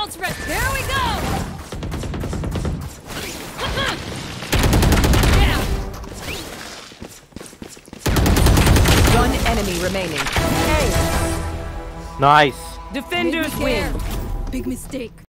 Shields ready. Here we go. Yeah. One enemy remaining. Hey. Nice. Defenders win. Big mistake.